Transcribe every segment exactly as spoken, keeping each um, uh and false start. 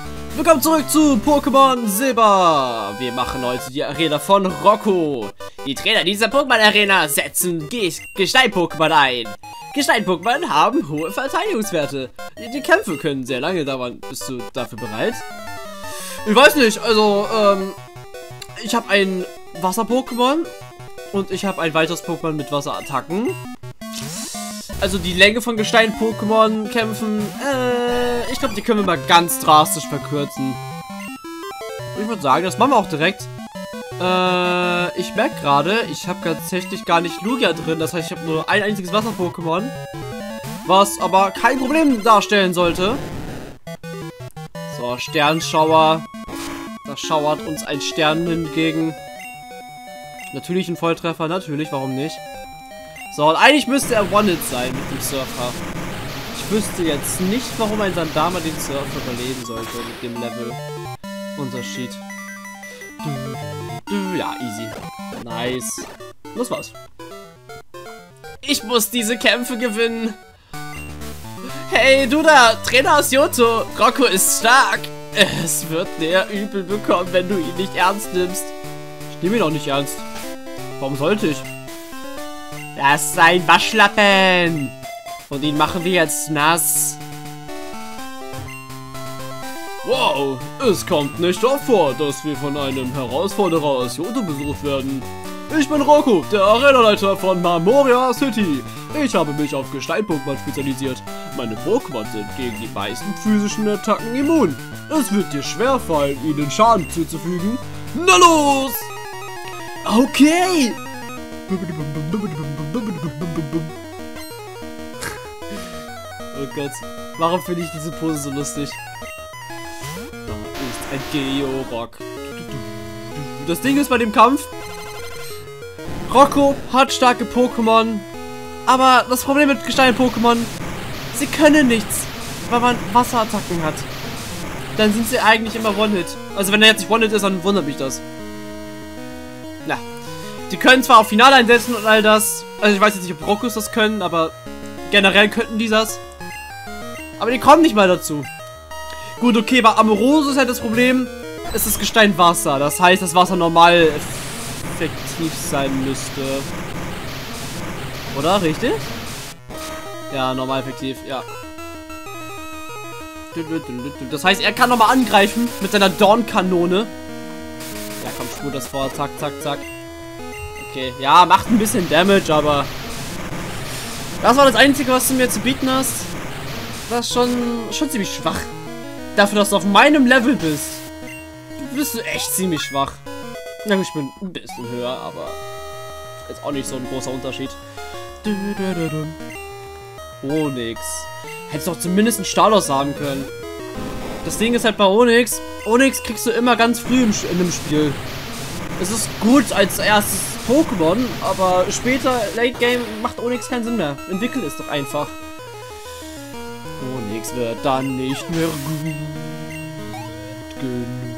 Willkommen zurück zu Pokémon Silber. Wir machen heute die Arena von Rocco. Die Trainer dieser Pokémon-Arena setzen Ge Gestein-Pokémon ein. Gestein-Pokémon haben hohe Verteidigungswerte. Die, die Kämpfe können sehr lange dauern. Bist du dafür bereit? Ich weiß nicht, also, ähm, ich habe ein Wasser-Pokémon und ich habe ein weiteres Pokémon mit Wasserattacken. Also die Länge von Gestein-Pokémon kämpfen, äh, ich glaube, die können wir mal ganz drastisch verkürzen. Ich würde sagen, das machen wir auch direkt. Äh, ich merke gerade, ich habe tatsächlich gar nicht Lugia drin. Das heißt, ich habe nur ein einziges Wasser-Pokémon. Was aber kein Problem darstellen sollte. So, Sternschauer. Da schauert uns ein Stern entgegen. Natürlich ein Volltreffer, natürlich, warum nicht? So, und eigentlich müsste er One-Hit sein mit dem Surfer. Ich wüsste jetzt nicht, warum ein Sandama den Surfer überleben sollte mit dem Level-Unterschied. Ja, easy. Nice. Das war's. Ich muss diese Kämpfe gewinnen. Hey, du da, Trainer aus Johto. Rocco ist stark. Es wird dir übel bekommen, wenn du ihn nicht ernst nimmst. Ich nehme ihn auch nicht ernst. Warum sollte ich? Das ist ein Waschlappen. Und ihn machen wir jetzt nass. Wow, es kommt nicht oft vor, dass wir von einem Herausforderer aus Johto besucht werden. Ich bin Rocco, der Arenaleiter von Marmoria City. Ich habe mich auf Gestein-Pokémon spezialisiert. Meine Pokémon sind gegen die meisten physischen Attacken immun. Es wird dir schwerfallen, ihnen Schaden zuzufügen. Na los! Okay! Oh Gott, warum finde ich diese Pose so lustig? Da ist ein Georock. Das Ding ist bei dem Kampf, Rocco hat starke Pokémon, aber das Problem mit Gestein-Pokémon, sie können nichts, weil man Wasserattacken hat. Dann sind sie eigentlich immer One-Hit. Also wenn er jetzt nicht One-Hit ist, dann wundert mich das. Na. Die können zwar auf Finale einsetzen und all das. Also ich weiß jetzt nicht, ob Roccos das können, aber generell könnten die das. Aber die kommen nicht mal dazu. Gut, okay, bei Amoroso ist halt das Problem, es ist Gestein Wasser. Das heißt, das Wasser normal effektiv sein müsste. Oder? Richtig? Ja, normal effektiv, ja. Das heißt, er kann nochmal angreifen mit seiner Dornkanone. Ja, komm, spur das vor. Zack, zack, zack. Okay, ja, macht ein bisschen Damage, aber das war das Einzige, was du mir zu bieten hast. Das ist schon, schon ziemlich schwach. Dafür, dass du auf meinem Level bist, bist du echt ziemlich schwach. Ja, ich bin ein bisschen höher, aber ist auch nicht so ein großer Unterschied. Onyx. Hättest doch zumindest einen Stalos haben können. Das Ding ist halt bei Onyx. Onyx kriegst du immer ganz früh im, in dem Spiel. Es ist gut als erstes Pokémon, aber später, Late Game, macht Onyx keinen Sinn mehr. Entwickel es doch einfach. Onyx wird dann nicht mehr gut genug.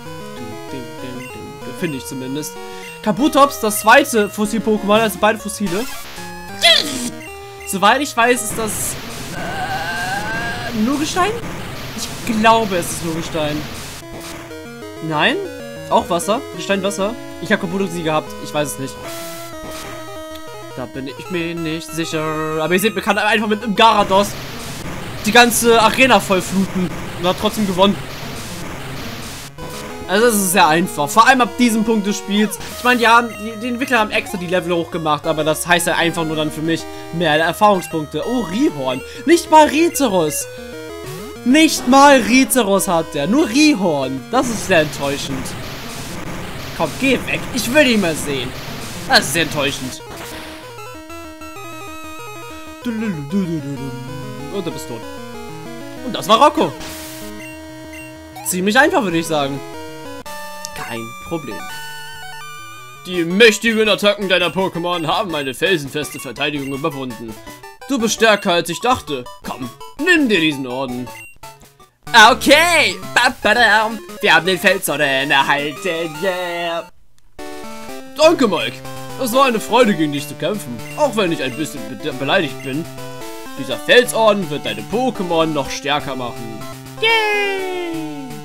Finde ich zumindest. Kabutops, das zweite Fossil-Pokémon, also beide Fossile. Soweit ich weiß, ist das äh, nur Gestein? Ich glaube, es ist nur Gestein. Nein? Auch Wasser? Gestein, Wasser? Ich habe Kabutops gehabt. Ich weiß es nicht. Da bin ich mir nicht sicher. Aber ihr seht, wir kann einfach mit einem Garados die ganze Arena vollfluten. Und hat trotzdem gewonnen. Also es ist sehr einfach. Vor allem ab diesem Punkt des Spiels. Ich meine, ja, die, die Entwickler haben extra die Level hochgemacht, aber das heißt ja einfach nur dann für mich mehr Erfahrungspunkte. Oh, Rhyhorn. Nicht mal Rizeros. Nicht mal Rizeros hat der. Nur Rhyhorn. Das ist sehr enttäuschend. Komm, geh weg. Ich will ihn mal sehen. Das ist sehr enttäuschend. Und du bist tot. Und das war Rocco. Ziemlich einfach, würde ich sagen. Kein Problem. Die mächtigen Attacken deiner Pokémon haben eine felsenfeste Verteidigung überwunden. Du bist stärker, als ich dachte. Komm, nimm dir diesen Orden. Okay. Wir haben den Felsorden erhalten. Yeah. Danke, Mike. Es war eine Freude, gegen dich zu kämpfen. Auch wenn ich ein bisschen be beleidigt bin. Dieser Felsorden wird deine Pokémon noch stärker machen. Yay!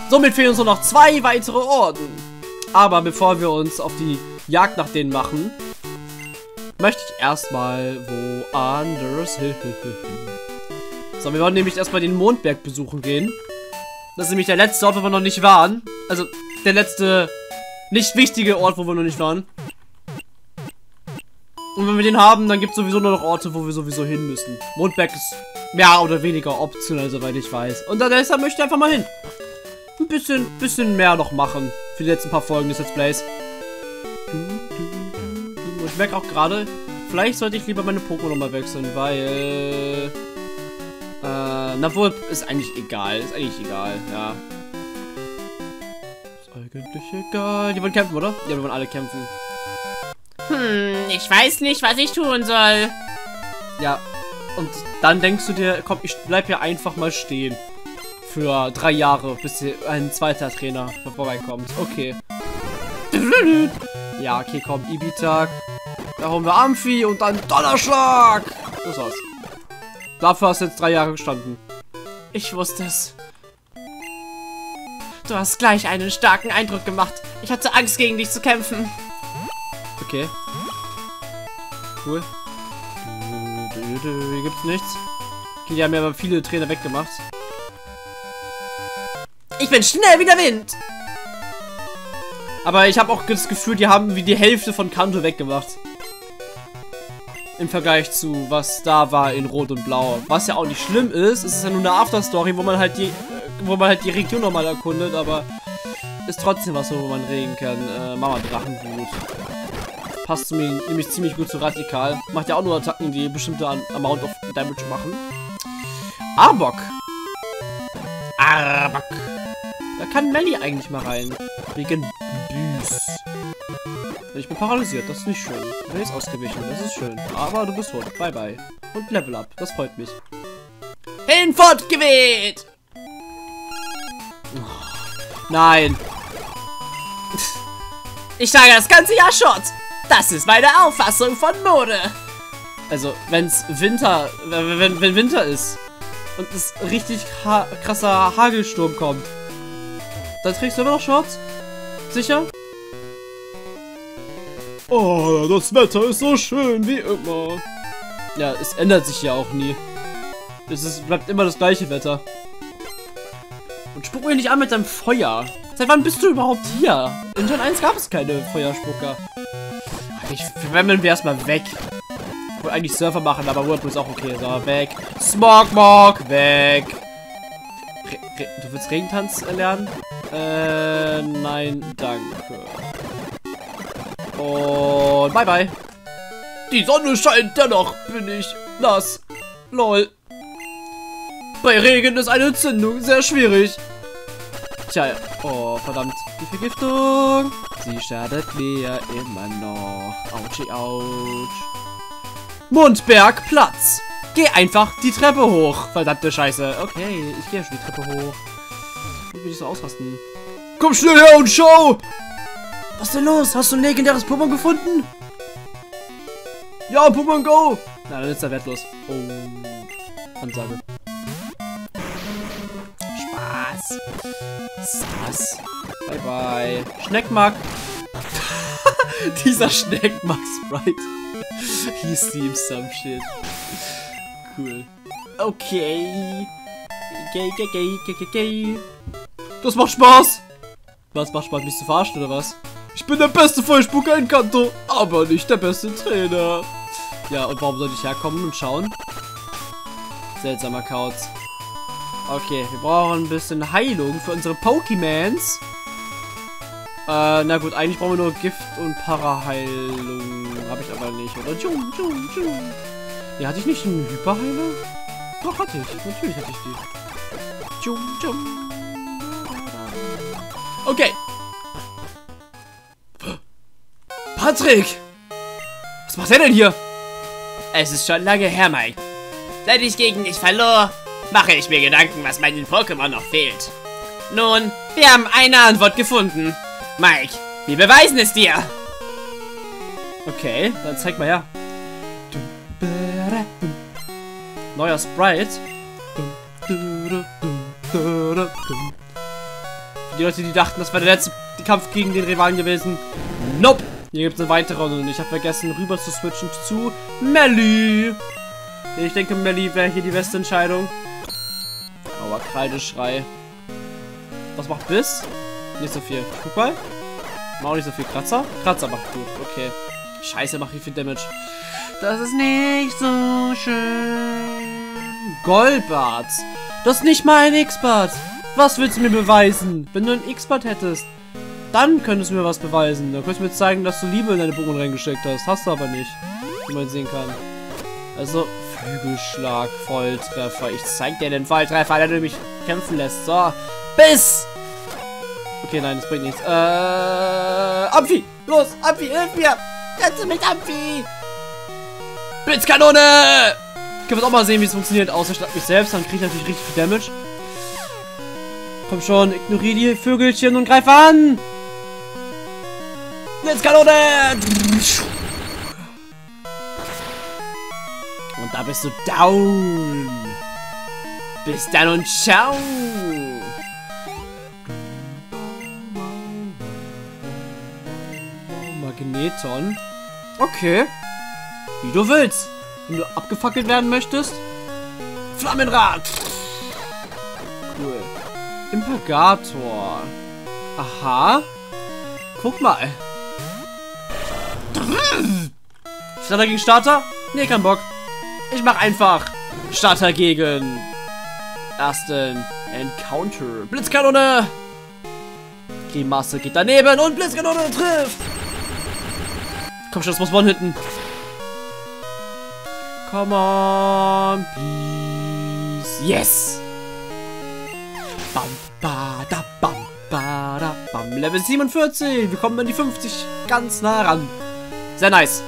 Somit fehlen uns nur noch zwei weitere Orden. Aber bevor wir uns auf die Jagd nach denen machen, möchte ich erstmal woanders hin. So, wir wollen nämlich erstmal den Mondberg besuchen gehen. Das ist nämlich der letzte Ort, wo wir noch nicht waren. Also, der letzte nicht wichtige Ort, wo wir noch nicht waren. Und wenn wir den haben, dann gibt es sowieso nur noch Orte, wo wir sowieso hin müssen. Mondberg ist mehr oder weniger optional, soweit ich weiß. Und deshalb möchte ich einfach mal hin. Ein bisschen, bisschen mehr noch machen. Für die letzten paar Folgen des Let's Plays. Und ich merke auch gerade, vielleicht sollte ich lieber meine Pokémon nochmal wechseln, weil... Äh, na wohl, ist eigentlich egal. Ist eigentlich egal, ja. Ist eigentlich egal. Die wollen kämpfen, oder? Ja, wir wollen alle kämpfen. Hm, ich weiß nicht, was ich tun soll. Ja, und dann denkst du dir, komm, ich bleib hier einfach mal stehen. Für drei Jahre, bis hier ein zweiter Trainer vorbeikommt. Okay. Ja, okay, komm, Ibitak. Da holen wir Amphi und dann Donnerschlag. Das war's. Dafür hast du jetzt drei Jahre gestanden. Ich wusste es. Du hast gleich einen starken Eindruck gemacht. Ich hatte Angst, gegen dich zu kämpfen. Okay. Cool. Hier gibt's nichts. Okay, die haben ja aber viele Trainer weggemacht. Ich bin schnell wie der Wind. Aber ich habe auch das Gefühl, die haben wie die Hälfte von Kanto weggemacht. Im Vergleich zu was da war in Rot und Blau. Was ja auch nicht schlimm ist. Es ist ja nur eine Afterstory, wo man halt die, wo man halt die Region nochmal erkundet, aber ist trotzdem was, wo man reden kann. Äh, Mama Drachenwut. Passt zu mir nämlich ziemlich gut zu Radikal. Macht ja auch nur Attacken, die bestimmte Amount of Damage machen. Arbok. Arbok. Da kann Melly eigentlich mal rein. Wegen Büß. Ich bin paralysiert, das ist nicht schön. Melly ist ausgewichen, das ist schön. Aber du bist tot. Bye bye. Und Level up, das freut mich. Hinfort geweht! Nein. Ich trage das ganze Jahr Short. Das ist meine Auffassung von Mode. Also, wenn's Winter, wenn, wenn Winter ist und es richtig ha krasser Hagelsturm kommt, dann trägst du immer noch Shorts? Sicher? Oh, das Wetter ist so schön wie immer. Ja, es ändert sich ja auch nie. Es ist, bleibt immer das gleiche Wetter. Und spuck mir nicht an mit deinem Feuer. Seit wann bist du überhaupt hier? In Gen eins gab es keine Feuerspucker. Ich verwemmeln wir erstmal weg. Ich wollte eigentlich Surfer machen, aber Whirlpool ist auch okay. So, weg. Smogmog, weg. Re Re du willst Regentanz lernen? Äh, nein, danke. Und bye bye. Die Sonne scheint, dennoch bin ich nass. Lol. Bei Regen ist eine Entzündung sehr schwierig. Tja, oh, verdammt. Die Vergiftung. Sie schadet mir immer noch. Autschi, ouch. Mondbergplatz. Geh einfach die Treppe hoch. Verdammte Scheiße. Okay, ich gehe schon die Treppe hoch. Ich will nicht so ausrasten. Komm schnell her und schau! Was ist denn los? Hast du ein legendäres Pokémon gefunden? Ja, Pokémon Go! Na, dann ist er wertlos. Oh. Ansage. Spaß. Sass. Bye bye. Schneckmark. Dieser Schneckmark-Sprite. Hieß die im some shit. Cool. Okay. Okay, okay, okay, okay, okay. Das macht Spaß. Was macht Spaß, mich zu verarschen oder was? Ich bin der beste Feuerspucker in Kanto, aber nicht der beste Trainer. Ja, und warum sollte ich herkommen und schauen? Seltsamer Kauz. Okay, wir brauchen ein bisschen Heilung für unsere Pokémons. Äh, na gut, eigentlich brauchen wir nur Gift und Paraheilung. Habe ich aber nicht, oder? Jum, jum, jum. Ja, hatte ich nicht einen Hyperheiler? Doch, hatte ich. Natürlich hatte ich die. Jum, jum. Okay. Patrick! Was macht er denn hier? Es ist schon lange her, Mike. Seit ich gegen dich verlor, mache ich mir Gedanken, was meinen Pokémon noch fehlt. Nun, wir haben eine Antwort gefunden. Mike, wir beweisen es dir. Okay, dann zeig mal her. Neuer Sprite. Für die Leute, die dachten, das wäre der letzte Kampf gegen den Rivalen gewesen. Nope. Hier gibt es eine weitere und ich habe vergessen, rüber zu switchen zu Melly. Ich denke, Melly wäre hier die beste Entscheidung. Aber Kreideschrei. Was macht Biss? Nicht so viel. Guck mal. Macht auch nicht so viel. Kratzer? Kratzer macht gut. Okay. Scheiße, macht wie viel Damage. Das ist nicht so schön. Golbart. Das ist nicht mein X-Bart. Was willst du mir beweisen? Wenn du einen X-Bart hättest, dann könntest du mir was beweisen. Dann könntest du mir zeigen, dass du Liebe in deine Pokémon reingesteckt hast. Hast du aber nicht. Wie man sehen kann. Also, Flügelschlag, Volltreffer. Ich zeig dir den Volltreffer, der du mich kämpfen lässt. So. Biss! Okay, nein, das bringt nichts. Äh, Amphi! Los, Amphi, hilf mir! Rette mich, Amphi! Blitzkanone! Ich kann jetzt auch mal sehen, wie es funktioniert. Außer ich schlag mich selbst, dann kriege ich natürlich richtig viel Damage. Komm schon, ignoriere die Vögelchen und greif an! Blitzkanone! Und da bist du down. Bis dann und ciao. Magneton. Okay. Wie du willst. Wenn du abgefackelt werden möchtest. Flammenrad. Cool. Impagator. Aha. Guck mal. Starter gegen Starter? Nee, kein Bock. Ich mach einfach Starter gegen ersten Encounter. Blitzkanone! Grimasse geht daneben und Blitzkanone trifft! Komm schon, das muss man hinten. Come on, please. Yes! Bam, ba, da, bam, ba, da, bam. Level siebenundvierzig. Wir kommen an die fünfzig ganz nah ran. Sehr nice.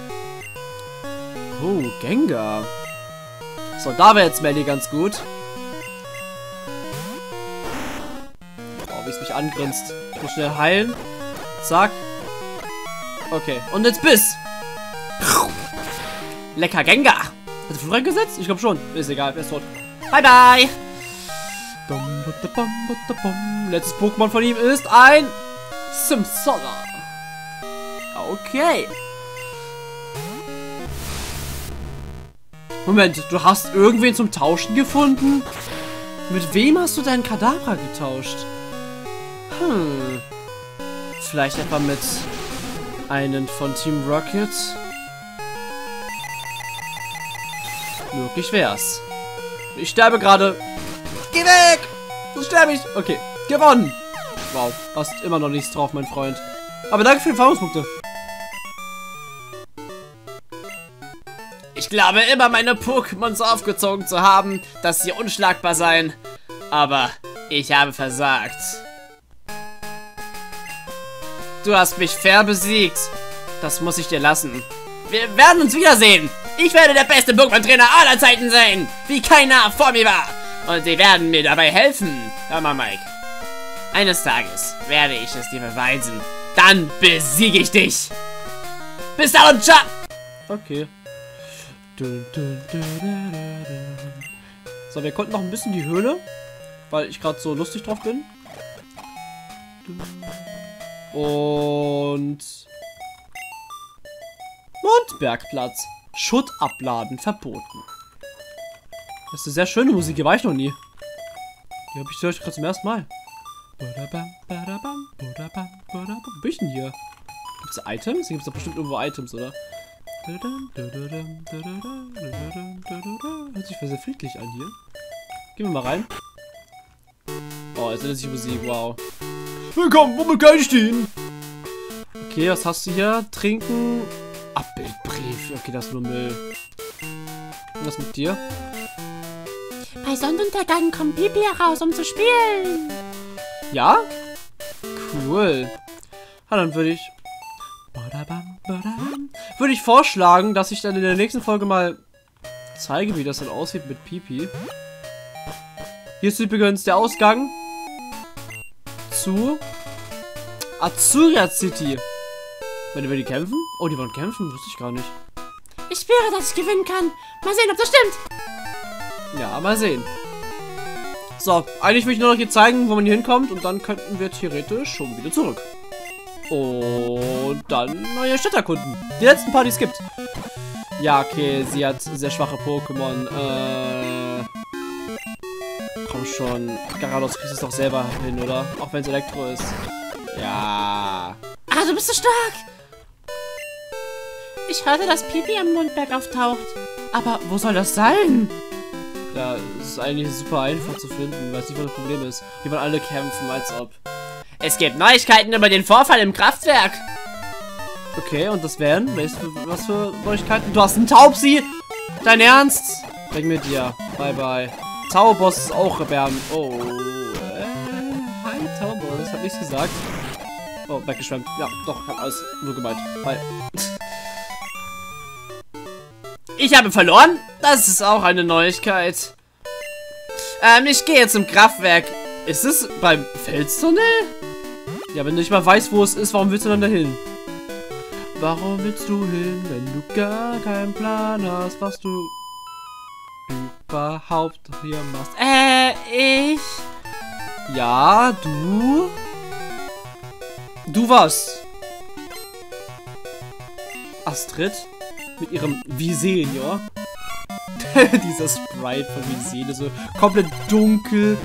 Oh, Gengar. So, da wäre jetzt Melly ganz gut. Oh, wie es mich angrinst. Ich muss schnell heilen. Zack. Okay, und jetzt Biss. Lecker Gengar. Hat er Fluch reingesetzt? Ich glaube schon. Ist egal, er ist tot. Bye, bye. Letztes Pokémon von ihm ist ein Simsala. Okay. Moment, du hast irgendwen zum Tauschen gefunden? Mit wem hast du deinen Kadabra getauscht? Hm. Vielleicht etwa mit einem von Team Rocket? Möglich wär's. Ich sterbe gerade. Geh weg! So sterbe ich. Okay, gewonnen. Wow, hast immer noch nichts drauf, mein Freund. Aber danke für die Erfahrungspunkte. Ich glaube immer, meine Pokémon so aufgezogen zu haben, dass sie unschlagbar seien. Aber ich habe versagt. Du hast mich fair besiegt. Das muss ich dir lassen. Wir werden uns wiedersehen. Ich werde der beste Pokémon-Trainer aller Zeiten sein. Wie keiner vor mir war. Und sie werden mir dabei helfen. Hör mal, Mike. Eines Tages werde ich es dir beweisen. Dann besiege ich dich. Bis dann und ciao. Okay. So, wir konnten noch ein bisschen die Höhle, weil ich gerade so lustig drauf bin. Und Mondbergplatz. Schutt abladen verboten. Das ist eine sehr schöne Musik, die war ich noch nie. Die habe ich gerade zum ersten Mal. Wo bin ich denn hier? Gibt es Items? Hier gibt es doch bestimmt irgendwo Items, oder? Hört sich sehr friedlich an hier. Gehen wir mal rein. Oh, jetzt ist die Musik, wow. Willkommen, wo kann ich stehen? Okay, was hast du hier? Trinken. Abbildbrief. Okay, das ist nur Müll. Und was mit dir? Bei Sonnenuntergang kommt Pipi heraus, um zu spielen. Ja? Cool. Ja, dann würde ich... Würde ich vorschlagen, dass ich dann in der nächsten Folge mal zeige, wie das dann aussieht mit Pipi. Hier ist übrigens der Ausgang zu Azuria City. Wenn wir die kämpfen? Oh, die wollen kämpfen? Wusste ich gar nicht. Ich spüre, dass ich gewinnen kann. Mal sehen, ob das stimmt. Ja, mal sehen. So, eigentlich will ich nur noch hier zeigen, wo man hier hinkommt. Und dann könnten wir theoretisch schon wieder zurück. Und dann neue Städte erkunden. Die letzten paar, die es gibt. Ja, okay, sie hat sehr schwache Pokémon. Äh... Komm schon. Garados kriegst es doch selber hin, oder? Auch wenn es Elektro ist. Ja. Ah, du bist so stark. Ich hörte, dass Pipi am Mondberg auftaucht. Aber wo soll das sein? Ja, es ist eigentlich super einfach zu finden. Weiß nicht, was das Problem ist. Die wollen alle kämpfen, als ob. Es gibt Neuigkeiten über den Vorfall im Kraftwerk. Okay, und das wären? Was für, was für Neuigkeiten? Du hast einen Taubsi! Dein Ernst? Weg mit dir. Bye, bye. Zauberboss ist auch erbärmlich. Oh. Äh, hi, Zauberboss. Hab nichts gesagt. Oh, weggeschwemmt. Ja, doch, hab alles nur gemeint. Bye. Ich habe verloren? Das ist auch eine Neuigkeit. Ähm, ich gehe zum Kraftwerk. Ist es beim Felstunnel? Ja, wenn du nicht mal weißt, wo es ist, warum willst du dann dahin? Warum willst du hin, wenn du gar keinen Plan hast, was du überhaupt hier machst? Äh, ich... Ja, du... Du was? Astrid? Mit ihrem Visenior. Dieser Sprite von Visene, so komplett dunkel.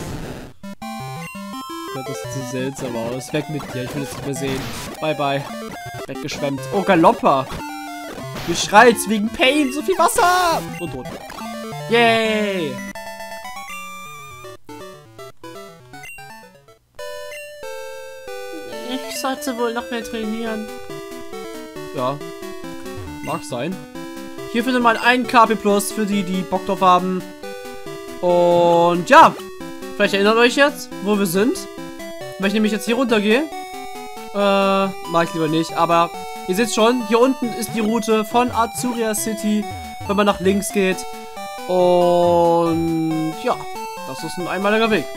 Gott, das sieht so seltsam aus. Weg mit dir, ich will es nicht mehr sehen. Bye, bye. Weggeschwemmt. Oh, Galoppa. Geschreit wegen Pain. So viel Wasser. Und tot. Yay. Ich sollte wohl noch mehr trainieren. Ja. Mag sein. Hier findet man einen K P Plus für die, die Bock drauf haben. Und ja. Vielleicht erinnert euch jetzt, wo wir sind. Wenn ich nämlich jetzt hier runtergehe. Äh, mag ich lieber nicht. Aber ihr seht schon, hier unten ist die Route von Azuria City, wenn man nach links geht. Und ja, das ist ein einmaliger Weg.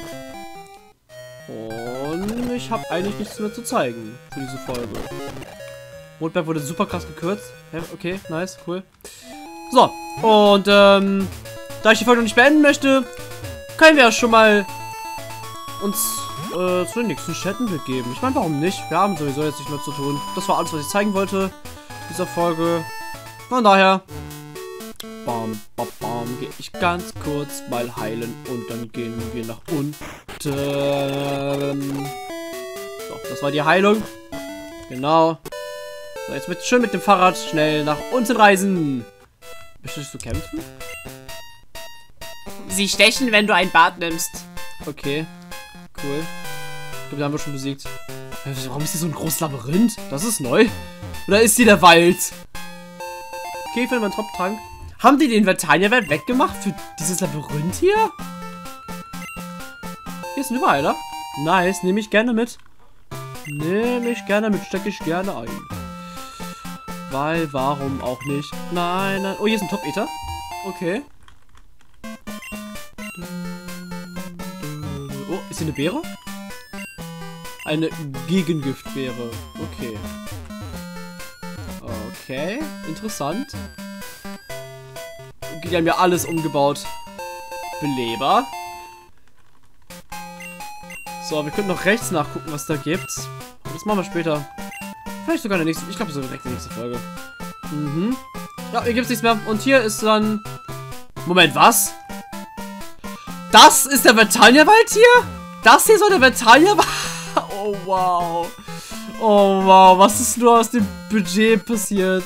Und ich habe eigentlich nichts mehr zu zeigen für diese Folge. Mondberg wurde super krass gekürzt. Ja, okay, nice, cool. So, und ähm, da ich die Folge noch nicht beenden möchte, können wir ja schon mal uns äh, zu den nächsten Städten begeben. Ich meine, warum nicht? Wir haben sowieso jetzt nicht mehr zu tun. Das war alles, was ich zeigen wollte in dieser Folge. Von daher, bam, bam, bam, gehe ich ganz kurz mal heilen und dann gehen wir nach unten. So, das war die Heilung. Genau. So, jetzt mit, schön mit dem Fahrrad schnell nach unten reisen. Möchtest du kämpfen? Sie stechen, wenn du ein Bad nimmst. Okay. Cool. Ich glaube, den haben wir schon besiegt. Warum ist hier so ein großes Labyrinth? Das ist neu. Oder ist hier der Wald? Okay, ich finde meinen Top-Trank. Haben die den Vertania-Welt weggemacht für dieses Labyrinth hier? Hier ist ein Überheiler. Nice, nehme ich gerne mit. Nehme ich gerne mit, stecke ich gerne ein. Weil, warum auch nicht? Nein, nein. Oh, hier ist ein Top-Ether. Okay. Oh, ist hier eine Beere? Eine Gegengiftbeere. Okay. Okay, interessant. Okay, die haben ja alles umgebaut. Beleber. So, wir können noch rechts nachgucken, was da gibt. Das machen wir später. Vielleicht sogar in der nächsten. Ich glaube, so direkt in der nächsten Folge. Mhm. Ja, hier gibt es nichts mehr. Und hier ist dann. Moment, was? Das ist der Vertania-Wald hier? Das hier soll der Vertania-Wald. Oh, wow. Oh, wow. Was ist nur aus dem Budget passiert?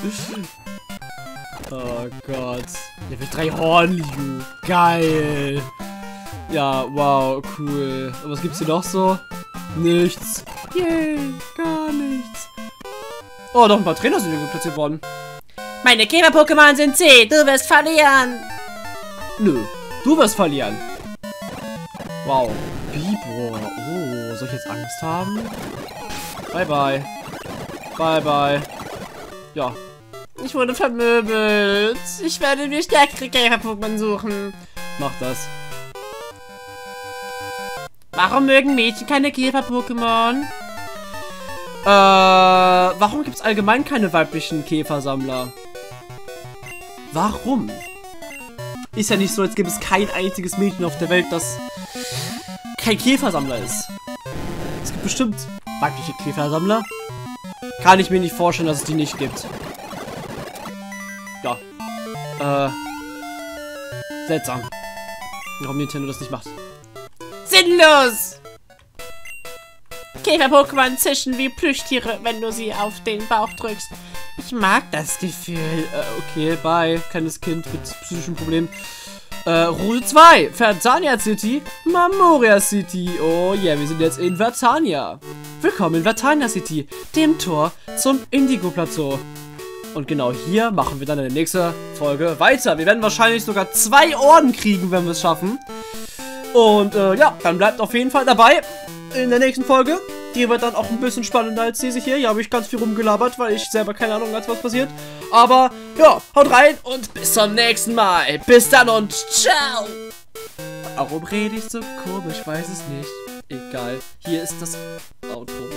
Oh Gott. Level drei Hornliu. Geil. Ja, wow, cool. Und was gibt's hier noch so? Nichts. Yay, gar nichts. Oh, noch ein paar Trainer sind hier platziert worden. Meine Käfer-Pokémon sind C. Du wirst verlieren. Nö, du wirst verlieren. Wow. Bibor. Oh, soll ich jetzt Angst haben? Bye, bye. Bye, bye. Ja. Ich wurde vermöbelt. Ich werde mir stärkere Käfer-Pokémon suchen. Mach das. Warum mögen Mädchen keine Käfer-Pokémon? Äh, warum gibt es allgemein keine weiblichen Käfersammler? Warum? Ist ja nicht so, als gäbe es kein einziges Mädchen auf der Welt, das kein Käfersammler ist. Es gibt bestimmt weibliche Käfersammler. Kann ich mir nicht vorstellen, dass es die nicht gibt. Ja. Äh. Seltsam. Warum Nintendo das nicht macht. Sinnlos! Käfer-Pokémon zischen wie Plüschtiere, wenn du sie auf den Bauch drückst. Ich mag das Gefühl. Äh, okay, bye. Kleines Kind mit psychischen Problemen. Äh, Route zwei. Vertania City. Mamoria City. Oh yeah, wir sind jetzt in Vertania. Willkommen in Vertania City, dem Tor zum Indigo-Plateau. Und genau hier machen wir dann in der nächsten Folge weiter. Wir werden wahrscheinlich sogar zwei Orden kriegen, wenn wir es schaffen. Und äh, ja, dann bleibt auf jeden Fall dabei in der nächsten Folge. Die wird dann auch ein bisschen spannender als diese hier. Hier habe ich ganz viel rumgelabert, weil ich selber keine Ahnung hatte, was passiert. Aber ja, haut rein und bis zum nächsten Mal. Bis dann und ciao. Warum rede ich so komisch? Ich weiß es nicht. Egal. Hier ist das Outro.